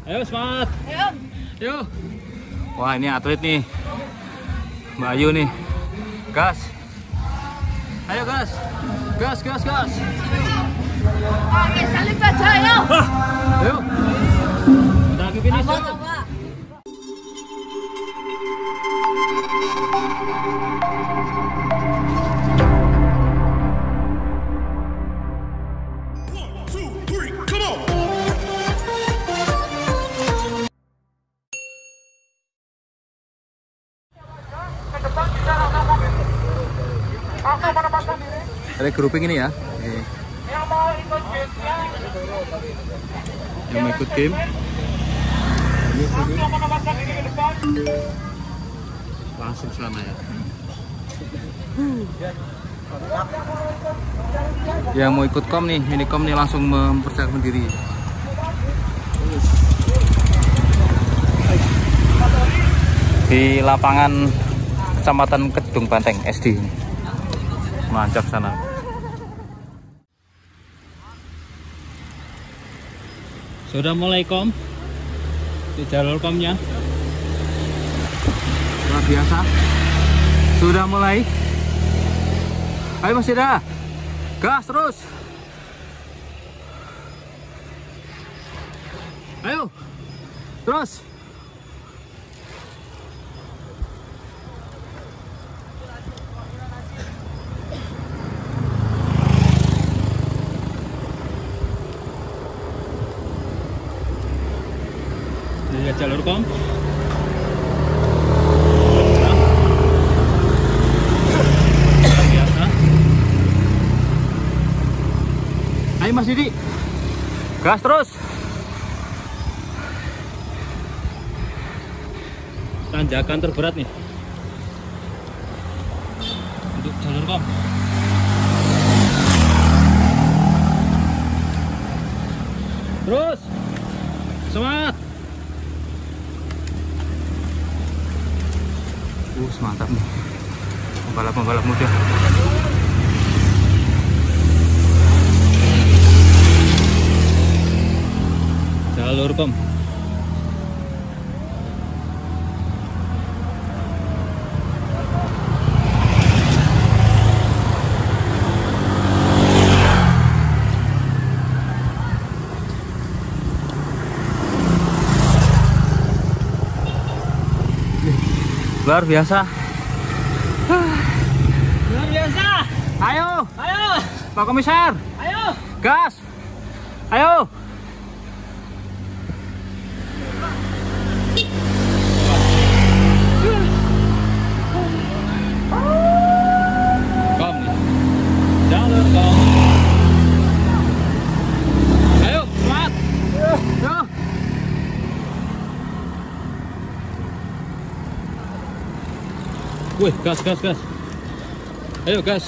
Ayo semangat. Ayo. Yuk. Wah ini atlet nih, Mbak Ayu nih. Gas. Ayo gas. Gas. Oke, saling saja ayo. Ayo. Udah ke finish. Ada grouping ini ya. Yang mau ikut game. Langsung sana ya. Yang mau ikut kom nih, minikom nih langsung mempersiapkan diri. Di lapangan Kecamatan Kedung Banteng SD. Mantap sana. Sudah mulai kom di jalur komnya. Luar biasa. Sudah mulai. Ayo masih ada. Gas terus. Ayo. Terus. Lihat jalur kom. Biasa. Ayo Mas Didi. Gas terus. Tanjakan terberat nih untuk jalur kom. Terus. Semangat. Mantap nih pembalap muda. Jalur kom. Luar biasa. Luar biasa. Ayo. Pak Komisar. Ayo. Gas. Ayo. Kom nih. Jalur kom. Ayo, semangat. Ayo. Wih, gas. Ayo gas.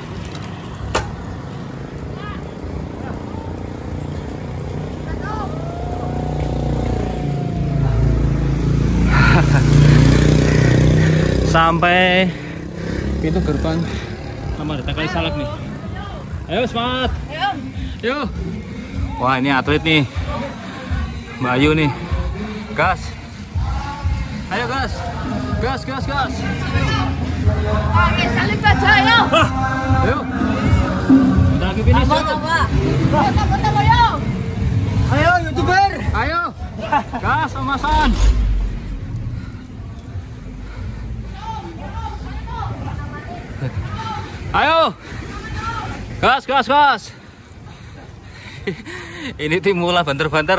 Sampai pintu gerbang sama datang kali salak nih. Ayo semangat. Ayo. Wah ini atlet nih, Mbak Ayu nih. Gas. Ayo gas. Gas. Oke, saling saja ayo. Ayo. Udah ke finish. Foto-foto ayo. Ayo YouTuber. Ayo. Gas Omasan. Ayo. Gas. Ini tim mula banter-banter.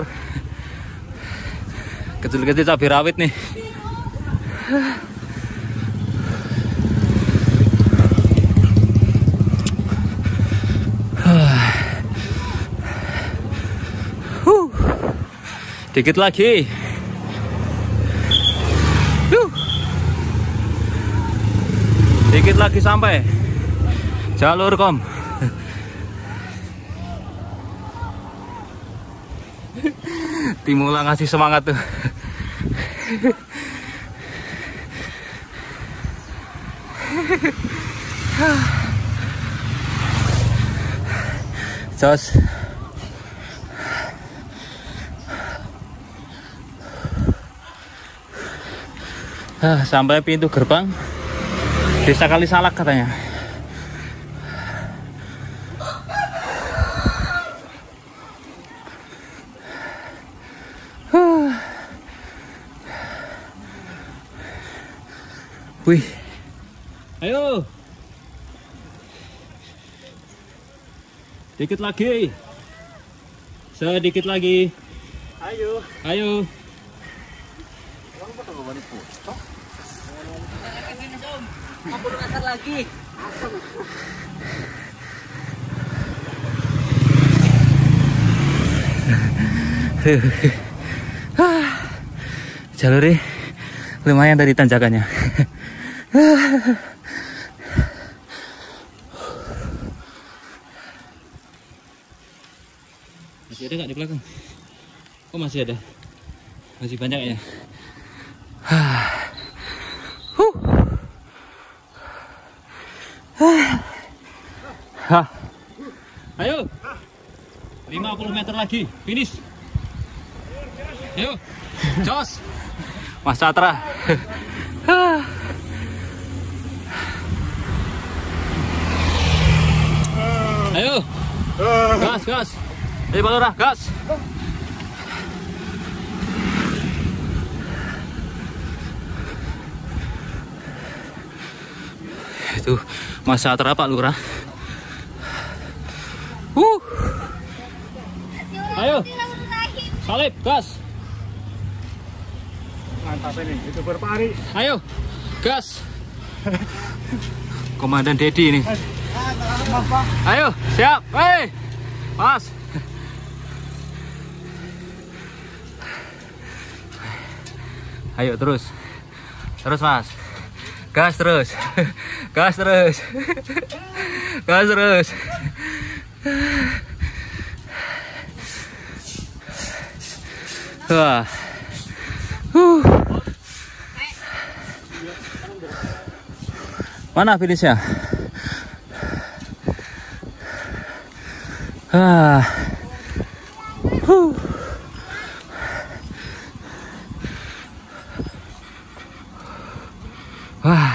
Kecil-kecil cabai rawit nih. Dikit lagi. Dikit lagi sampai jalur kom. Timula ngasih semangat tuh. Jos. Sampai pintu gerbang Desa Kalisalak katanya. Wih, ayo, dikit lagi, sedikit lagi, Ayo. ayo. Aku udah lagi. Jalurnya lumayan dari tanjakannya. Masih ada nggak di belakang? Oh masih ada, masih banyak ya. Ayo, 50 meter lagi, finish. Ayo, jos, Mas Catra. Ayo, gas, gas. Ayo Pak Lurah, gas. Itu Mas Catra Pak Lurah. Ayo, salib, gas. Mantap ini, itu berpari. Ayo, gas. Komandan Dedi ini. Ayo, siap. Hei, Mas. Ayo terus, terus Mas. Gas terus, gas terus, gas terus. Wah. Mana finishnya? Wah.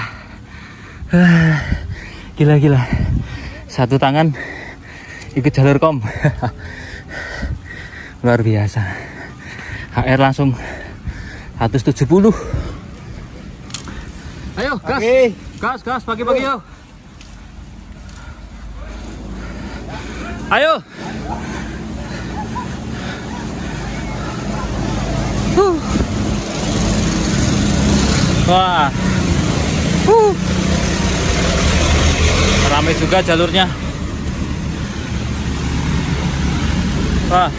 Gila-gila. Satu tangan ikut jalur kom. Luar biasa. HR langsung 170. Ayo, gas. Okay. Gas, gas, pagi-pagi yuk. Ayo. Wah. Ramai juga jalurnya. Wah.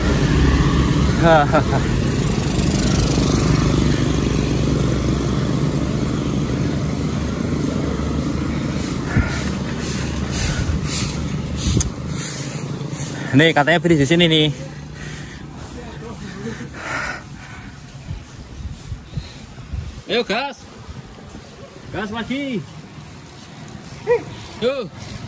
Nih katanya beri di sini nih. Ayo gas. Gas lagi. Yuk.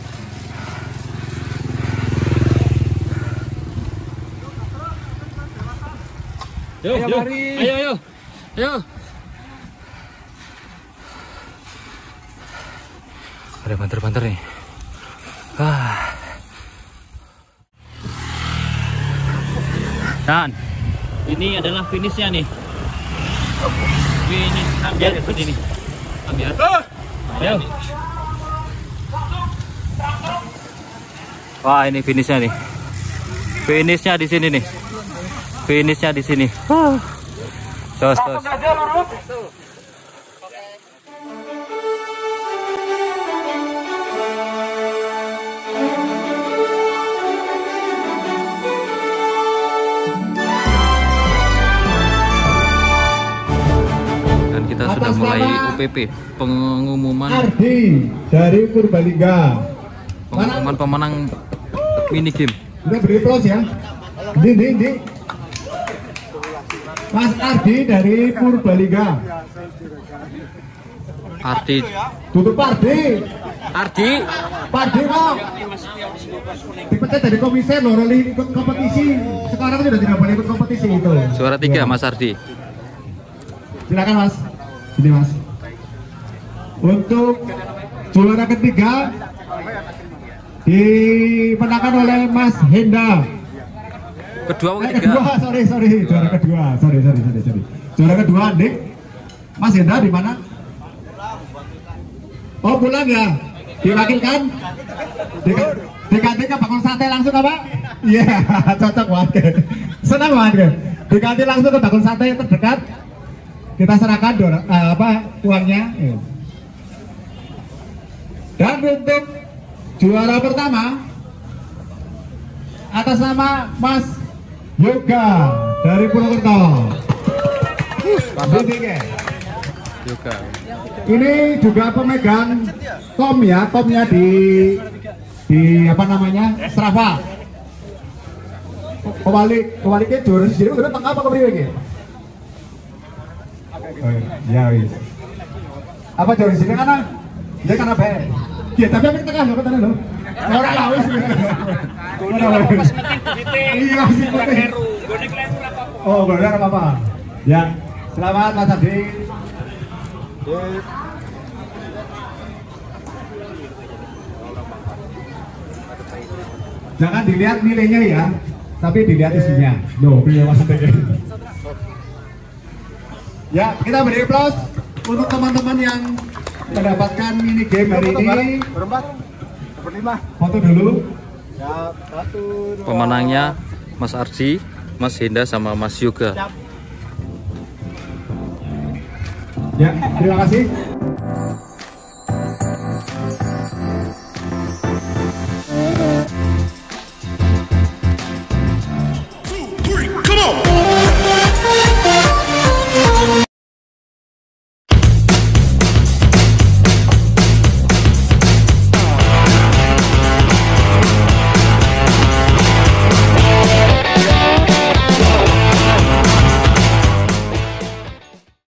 Yuk, yuk. Ayo, ayo. Ayo. Ada banter-banter nih. Dan ini adalah finishnya nih. Finish ambil seperti ini. Ambil. Ayo. Wah, ini finishnya nih. Finishnya di sini nih. Finishnya di sini. Tos, tos. Kita sudah mulai UPP, pengumuman Ardi dari Purbalingga, pengumuman pemenang mini game. udah beri plus ya. Di Mas Ardi dari Purbalingga. Ardi, Tutup Ardi. Ardi, Ardi kok dipecat dari komiser loh, Roli ikut kompetisi. Sekarang sudah tidak boleh ikut kompetisi itu. suara 3 Mas Ardi. Silakan Mas. Sini Mas. Untuk juara ketiga dimenangkan oleh Mas Henda. Kedua atau ketiga? Kedua, sorry. Juara kedua, sorry. Juara kedua, Dik. Mas Henda di mana? Oh, pulang ya? Diwakilkan? Diganti ke bakul sate langsung apa? Iya, cocok banget. Senang banget. Diganti langsung ke bakul sate terdekat. Kita serahkan uangnya. Dan untuk juara pertama atas nama Mas Yoga dari Purwokerto. Yoga. Ini juga pemegang komnya di apa namanya Strava. Kembali ke juara sendiri udah tengah apa kepriwe iki? Ya wis. Apa juara sini kan? Dia kan apa? Ya tapi apa tengah lho katanya lho. Ora lah wis. Iya sih. Oh, benar apa-apa. Ya, selamat Mas Adi. Jangan dilihat nilainya ya, tapi dilihat isinya. Loh, beliau maksudnya. Ya, kita beri aplaus untuk teman-teman yang mendapatkan mini game hari ini. Berempat, berlima. Foto dulu. Ya, satu. Pemenangnya Mas Arji, Mas Henda sama Mas Yoga. Ya, terima kasih.